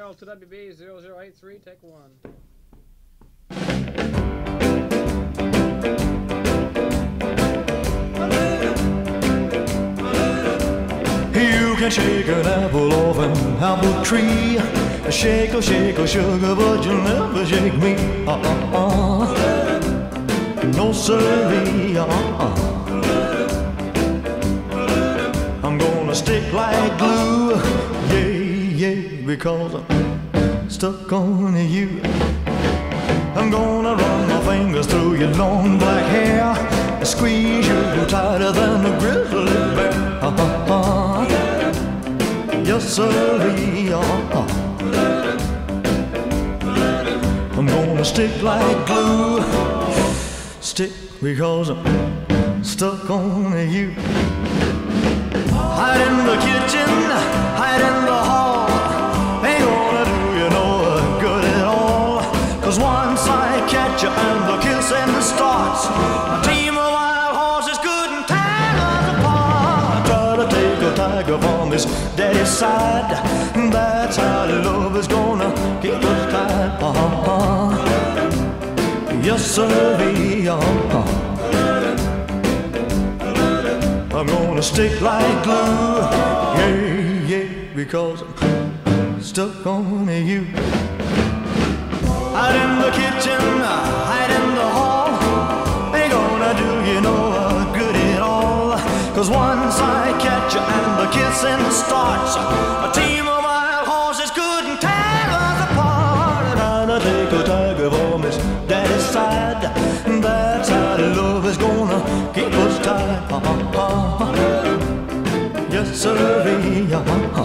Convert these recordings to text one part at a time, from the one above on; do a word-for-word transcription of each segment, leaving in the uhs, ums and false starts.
L to W B zero zero eight three, take one. You can shake an apple off an apple tree. Shake a shake a sugar, but you'll never shake me. Uh-uh-uh. No sirree. Uh-uh. I'm gonna stick like glue. Yeah, yeah, because I'm stuck on you. I'm gonna run my fingers through your long black hair, squeeze you tighter than a grizzly bear. Uh-uh-uh. Yes, sirree. Uh-uh. I'm gonna stick like glue. Stick because I'm stuck on you. Hide in the kitchen, hide in the hall. Ain't gonna do you no good at all. Cause once I catch you and the kissing starts, a team of wild horses couldn't tear us apart. Try to take a tiger from his daddy's side. That's how love is gonna keep us tied. Uh-huh. Yes, sirree. Uh-huh. I'm gonna stick like glue. Yeah, yeah, because I'm stuck on you. Hide in the kitchen, hide in the hall. Ain't gonna do you no good at all. Cause once I catch you and the kissing starts, a team of wild horses couldn't tear us apart. And I'll take a tiger from his daddy's side. That's how love is gonna keep us tied. Uh-huh. Yes, sirree. Uh-huh.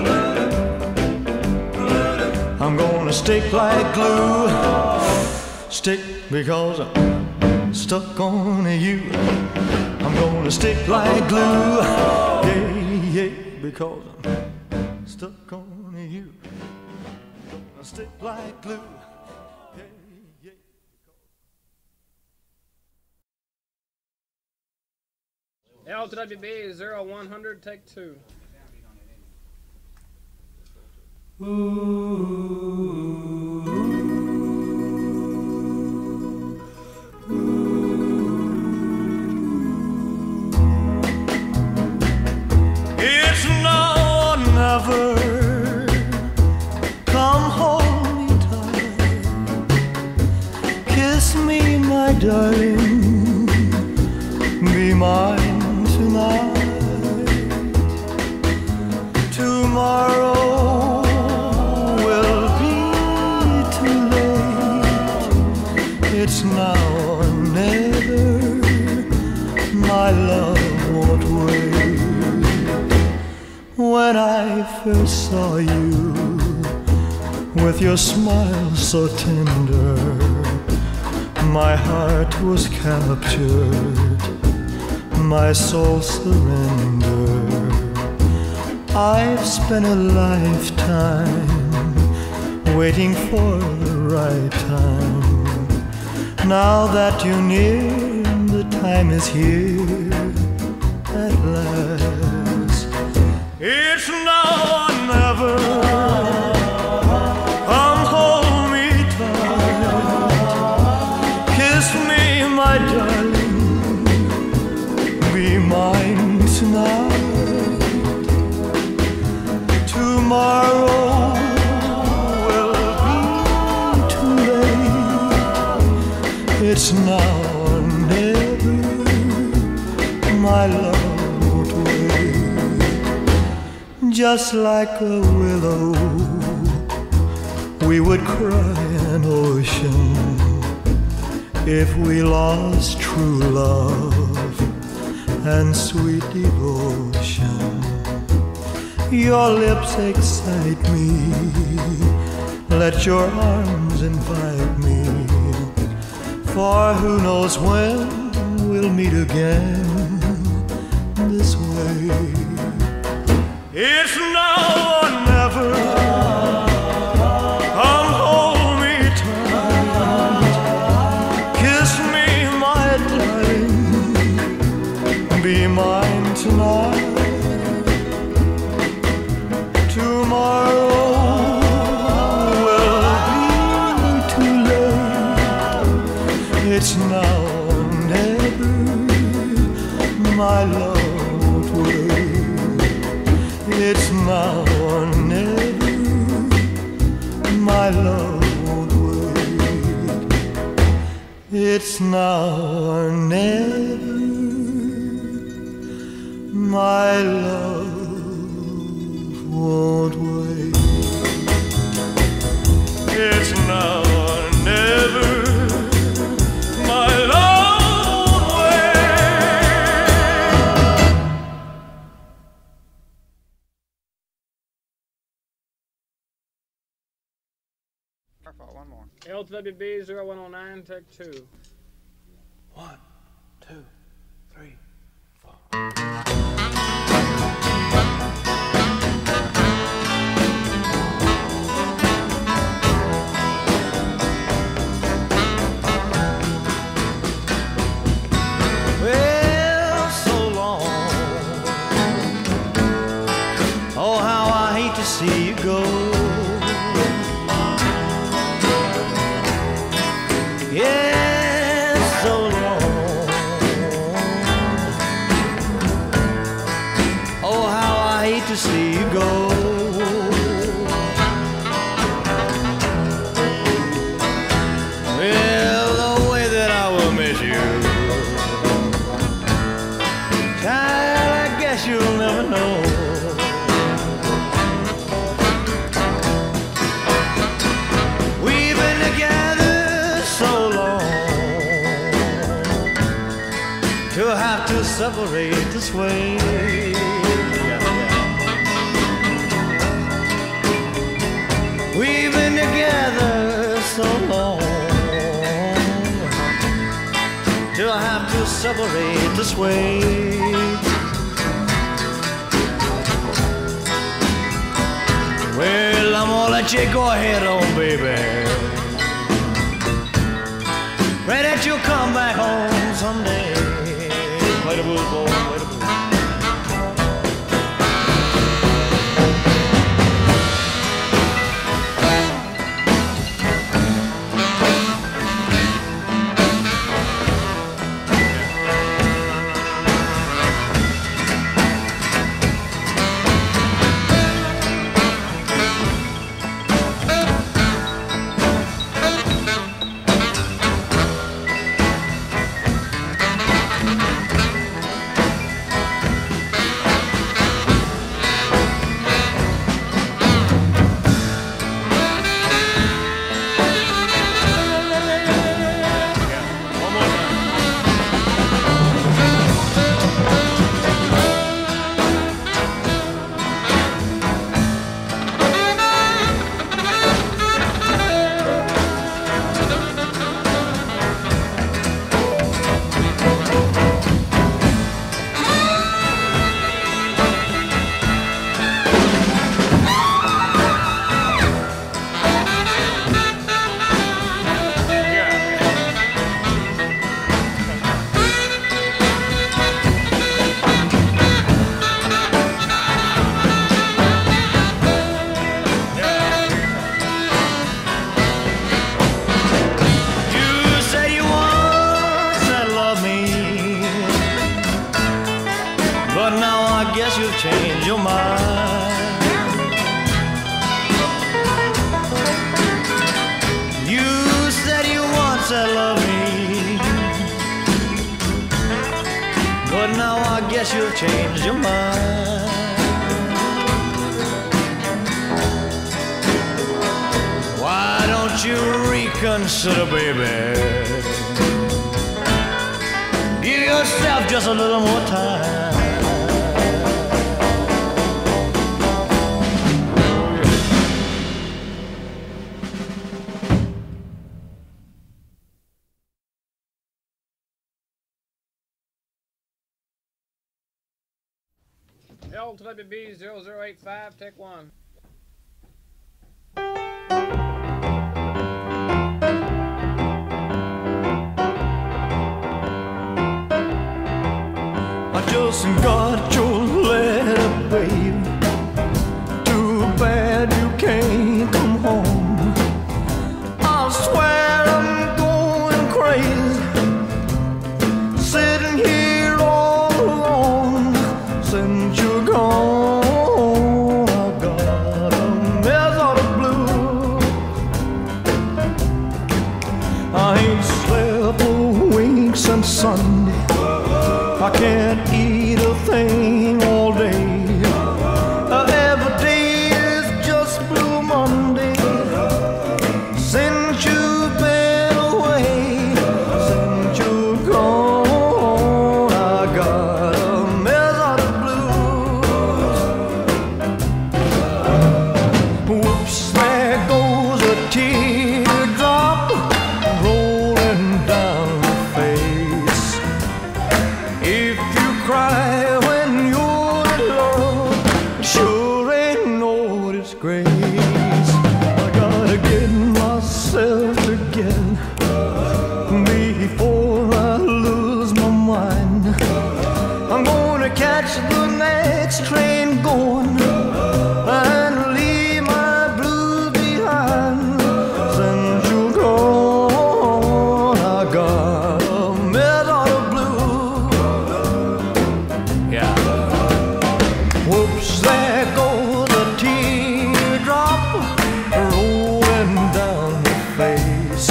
I'm gonna stick like glue. Stick because I'm stuck on you. I'm gonna stick like glue. Yeah, yeah, because I'm stuck on you. I'm gonna stick like glue. Yeah, yeah. L to W B zero one hundred, take two. It's now or never. Come hold me tight. Kiss me, my darling. Be mine tonight. Tomorrow will be too late. It's now or never. My love won't wait. When I first saw you, with your smile so tender, my heart was captured, my soul surrendered. I've spent a lifetime waiting for the right time. Now that you're near, the time is here at last. It's now or never. Come hold me tight. Kiss me, my darling. Be mine tonight. Tomorrow will be too late. It's now or never. My love won't wait. Just like a willow, we would cry an ocean if we lost true love and sweet devotion. Your lips excite me, let your arms invite me, for who knows when we'll meet again this way. It's now or never. Come hold me tight. Kiss me, my darling. Be mine tonight. Tomorrow now or never, my love won't wait. It's now or never, my love won't wait. It's now or never, my love won't wait. It's now or never, my love won't wait. One more. L T W B zero one oh nine, take two. One, two, three, four. Well, so long. Oh, how I hate to see you go. Yes, so long. Oh, how I hate to see you go. Well, the way that I will miss you, child, I guess you'll never know. We've been together so long to have to separate this way. We've been together so long to have to separate this way. Well, I'm gonna let you go ahead on, baby. Pray that you'll come back home someday. Play the blues, boy, play the blues. Change your mind. You said you once had loved me, but now I guess you've changed your mind. Why don't you reconsider, baby? Give yourself just a little more time. L W B zero zero eight five, take one. I just got your letter, babe. Too bad you can't come home. I swear I'm going crazy. going and leave my blues behind. Since you're gone, I got a mess out of blue. Yeah. Whoops, there goes a teardrop rolling down the face.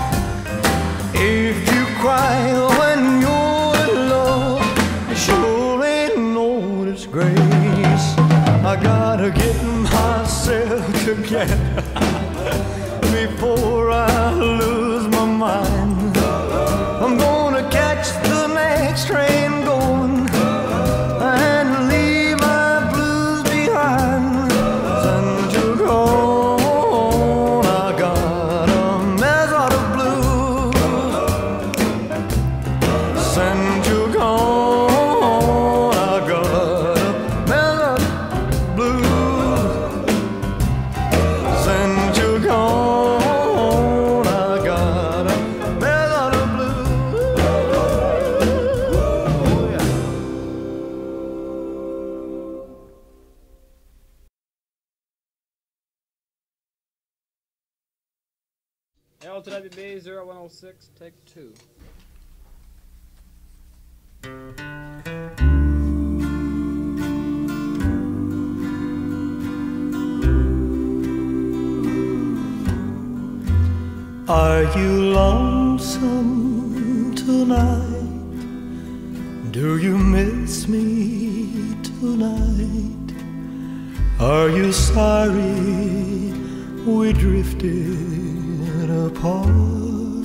If you cry when you're in love, you sure ain't no disgrace. I gotta get myself together before I lose my mind. I'm gonna catch the next train going and leave my blues behind. Since you're gone, I got a mess out of blues. Since you're gone, I got a mess out of blues. Since you're gone, I got a mess out of blues. Oh, yeah. L to W B zero one oh six, take two. Are you lonesome tonight? Do you miss me tonight? Are you sorry we drifted apart?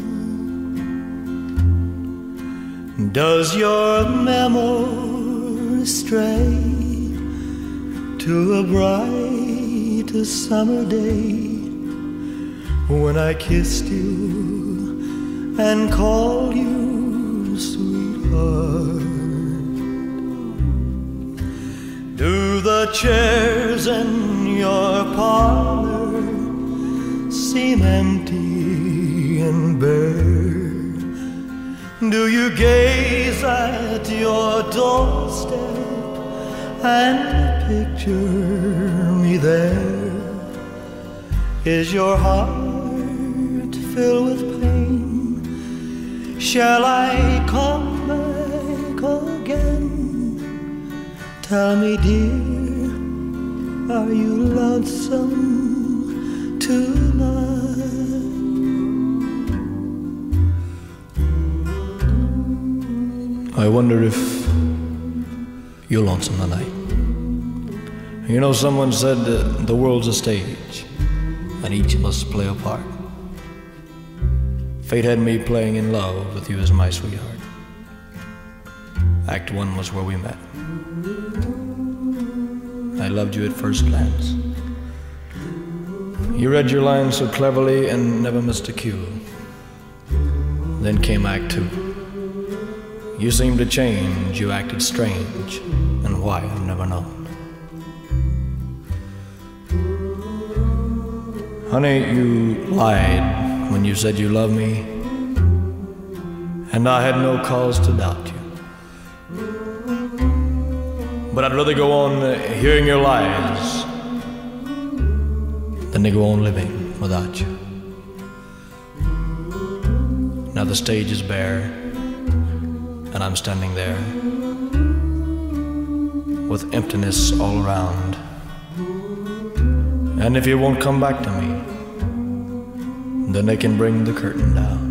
Does your memory stray to a bright summer day when I kissed you and called you sweetheart? Do the chairs in your parlor seem empty and bare? Do you gaze at your doorstep and picture me there? Is your heart filled with pain? Shall I come back again? Tell me, dear, are you lonesome tonight? I wonder if you're lonesome tonight. You know, someone said that the world's a stage and each must play a part. Fate had me playing in love with you as my sweetheart. Act one was where we met. I loved you at first glance. You read your lines so cleverly and never missed a cue. Then came act two. You seemed to change, you acted strange, and why I've never known. Honey, you lied when you said you loved me, and I had no cause to doubt you. But I'd rather go on hearing your lies than to go on living without you. Now the stage is bare, and I'm standing there with emptiness all around. And if you won't come back to me, then they can bring the curtain down.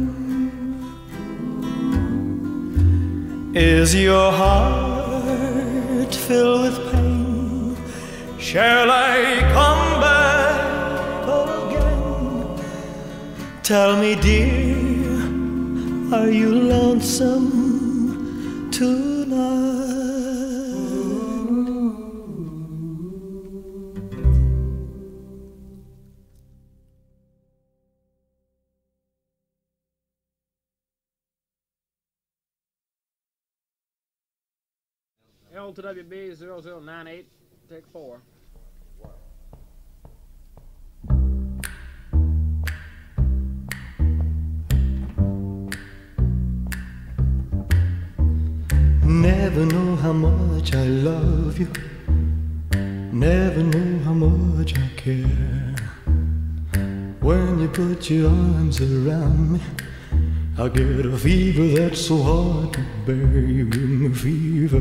Is your heart filled with pain? Shall I come back again? Tell me, dear, are you lonesome tonight? L to W B zero zero nine eight, take four. Never know how much I love you never know how much I care. When you put your arms around me, I get a fever that's so hard to bear. You give me fever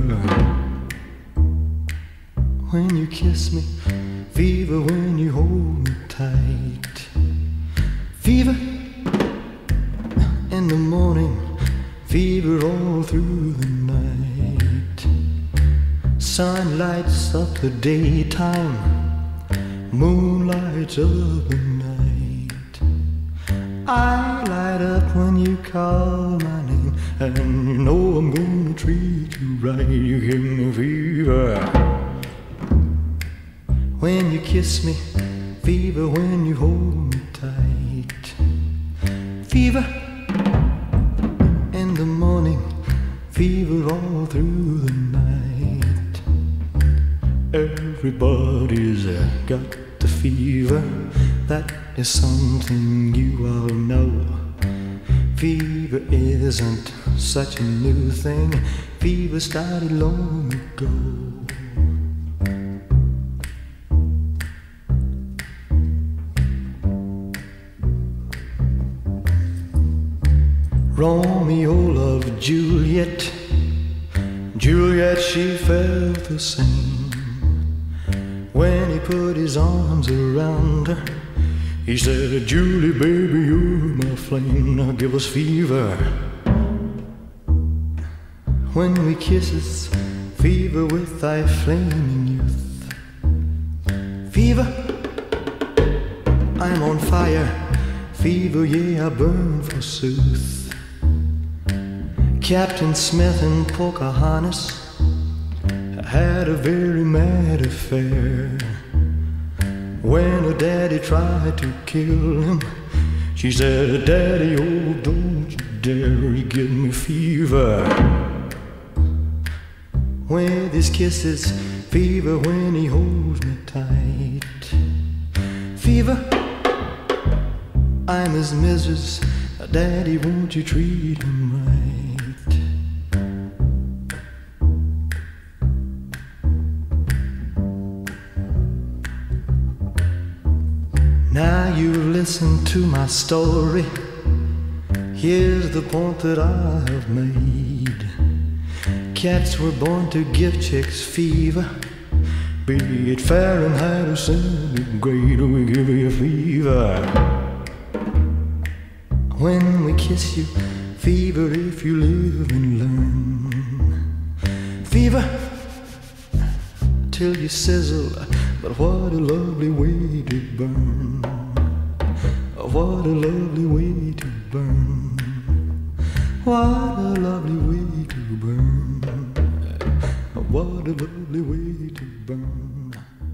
when you kiss me, fever when you hold me tight, fever in the morning, fever all through the night. Sun lights up the daytime, moon lights up the night. I light up when you call my name, and you know I'm gonna treat you right. You give me fever when you kiss me, fever when you hold me tight, fever in the morning, fever all through the night. Everybody's uh, got the fever, that is something you all know. Fever isn't such a new thing, fever started long ago. Romeo loved Juliet, Juliet she felt the same. When he put his arms around her, he said, Julie, baby, you're my flame, now give us fever. When we kisses, fever with thy flaming youth. Fever, I'm on fire, fever, yeah, I burn forsooth. Captain Smith and Pocahontas had a very mad affair. When her daddy tried to kill him, she said, Daddy, oh, don't you dare, you give me fever. With his kisses, fever when he holds me tight. Fever, I'm his missus, Daddy, won't you treat him right? Now you listen to my story. Here's the point that I have made. Cats were born to give chicks fever, be it Fahrenheit or centigrade, we give you fever. When we kiss you, fever if you live and learn. Fever till you sizzle, but what a lovely way to burn. What a lovely way to burn. What a lovely way to burn. What a lovely way to burn.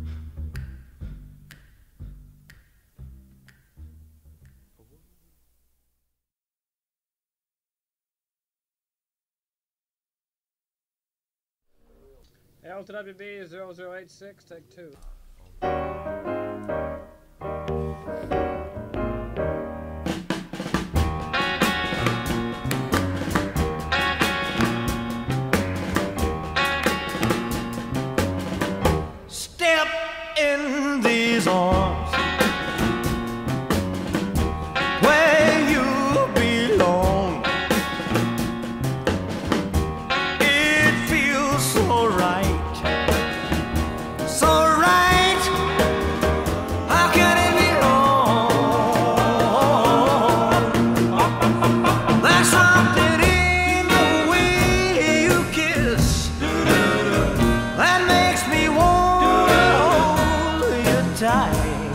L T W B zero zero eight six, take two. Step in these arms where you belong. It feels so right, so right. How can it be wrong? There's something in the way you kiss that makes me want tight.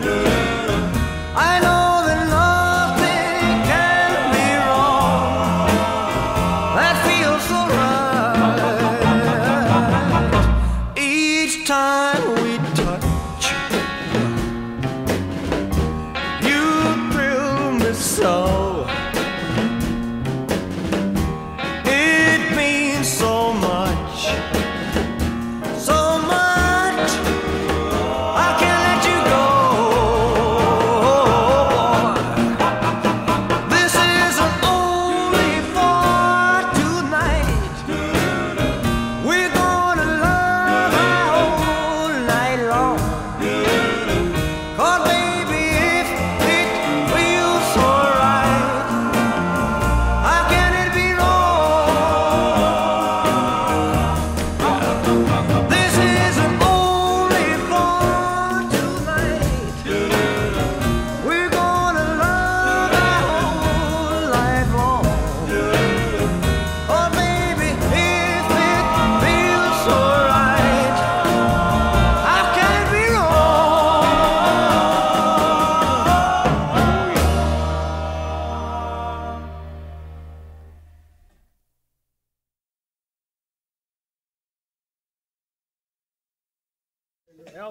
I know that nothing can be wrong. That feels so right. Each time we touch, you thrill me so. It means so much, so much. I can't let you go.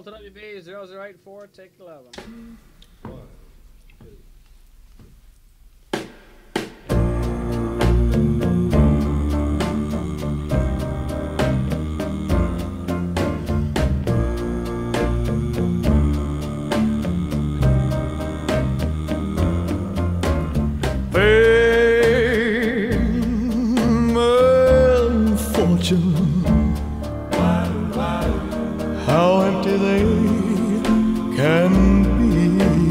L to W B zero zero eight four, take eleven. Fame and fortune, how empty they can be.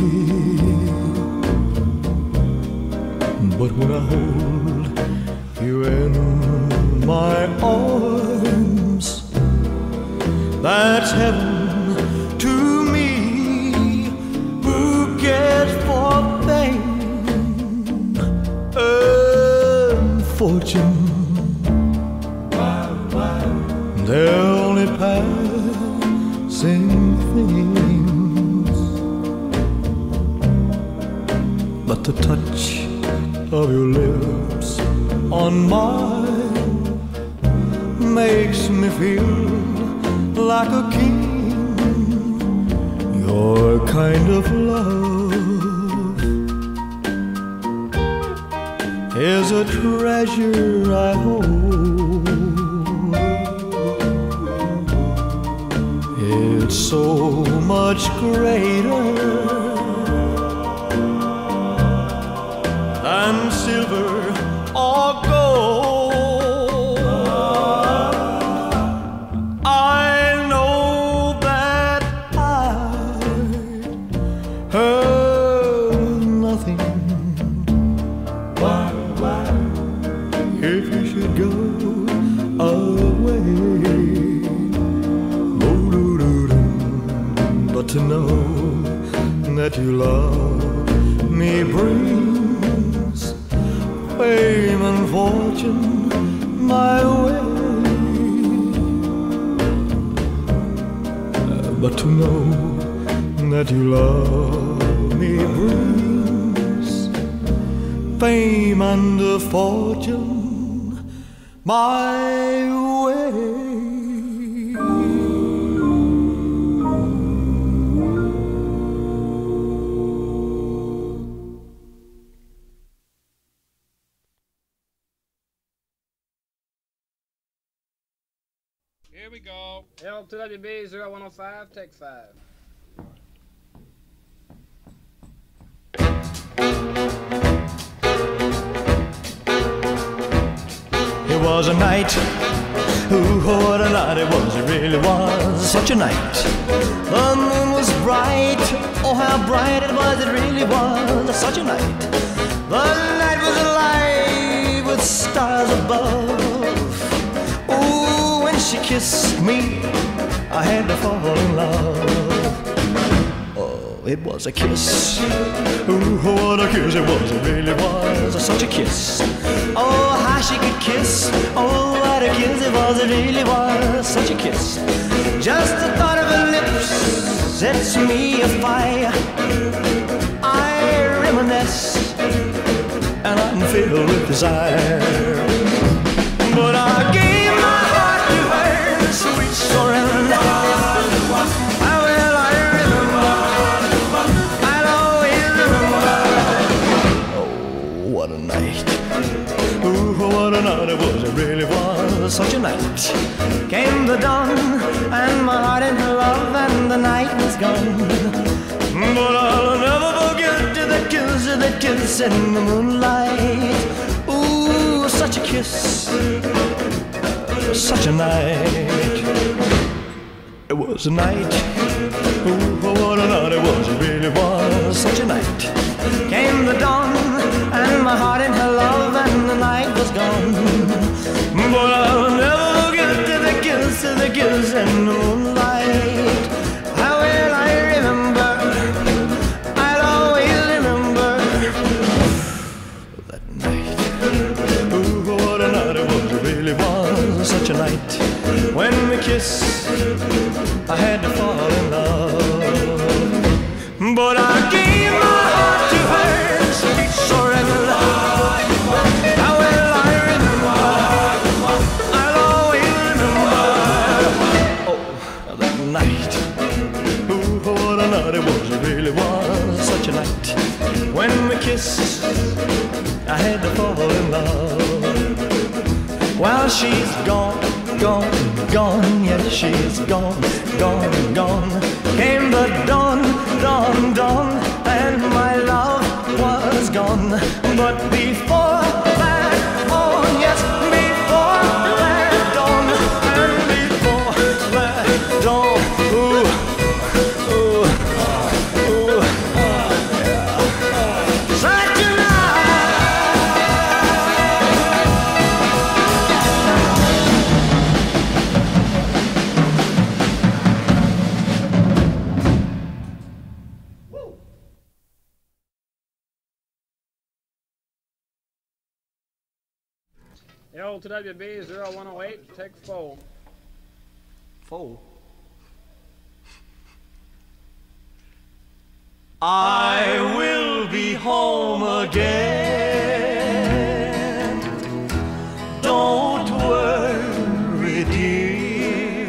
But when I hold you in my arms, that's heaven to me. Who cares for fame and fortune? They're only passing things. But the touch of your lips on mine makes me feel like a king. Your kind of love is a treasure I hold. It's so much greater than silver or gold. I know that I heard nothing if you should go away. But to know that you love me brings fame and fortune my way. But to know that you love me brings fame and fortune my way. Here we go. L to W B zero one oh five, take five. It was a night, ooh, what a night it was, it really was such a night. The moon was bright, oh how bright it was, it really was such a night. The night was alive with stars above. Ooh, when she kissed me, I had to fall in love. Oh, it was a kiss, ooh, what a kiss it was, it really was such a kiss. Oh, how she could kiss, oh, what a kiss it was, it really was such a kiss. Just the thought of her lips sets me afire. I reminisce, and I'm filled with desire. But I gave my heart to her, sweet surrender. How will I remember? I'll always remember. Oh, what a night. Ooh, what a night it was, it really was such a night. Came the dawn, and my heart in her love, and the night was gone. But I'll never forget that kiss, that kiss in the moonlight. Ooh, such a kiss, such a night. It was a night, ooh, what a night it was, it really was such a night. Came the dawn, and my heart in her love, and the night was gone. But I'll never forget the kiss, the kiss in the moonlight. How will I remember? I'll always remember that night. Ooh, what a night it was, it really was such a night. When we kissed, I had to fall in love. she's gone, gone, gone, yes, she's gone, gone, gone. Came the dawn, dawn, dawn, and my love was gone. But before that dawn, yes, before that dawn, and before that dawn, ooh, ooh, ooh, yeah. Such a L T W B zero one oh eight, take four. Four. I will be home again. Don't worry, dear.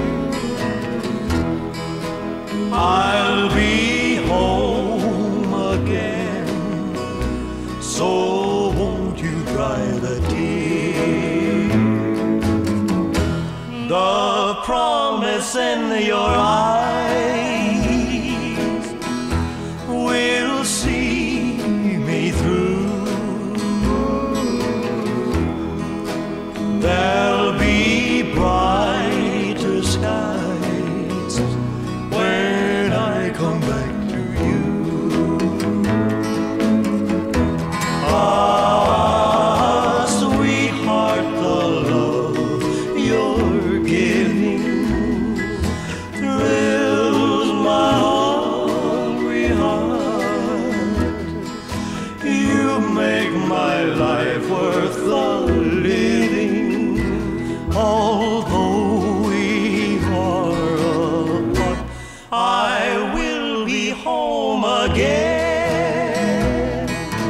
I'll be home again. So won't you dry the tear? The promise in your eyes will see me through. There'll be brighter skies when I come back to you. Ah, sweetheart, the love you're giving thrills my hungry heart. You make my life worth the living, although we are apart. I will be home again.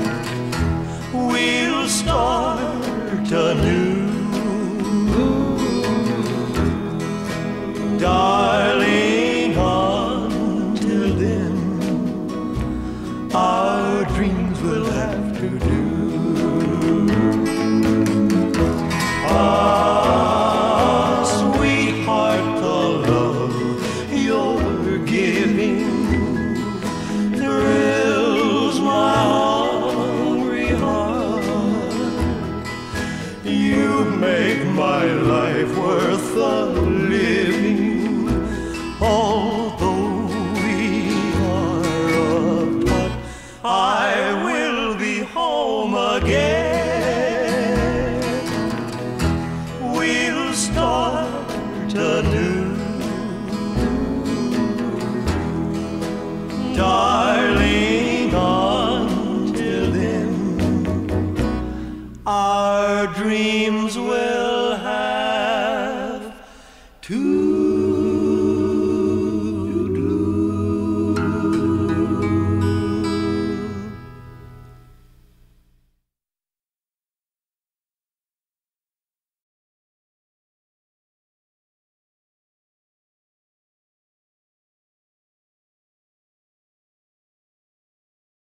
We'll start anew. Darling, until then, our dreams will have to do. Ah, sweetheart, the love you're giving thrills my hungry heart. You make my life worth the living, although we are apart. I will be home again. We'll start anew. Darling, until then, our dreams will have to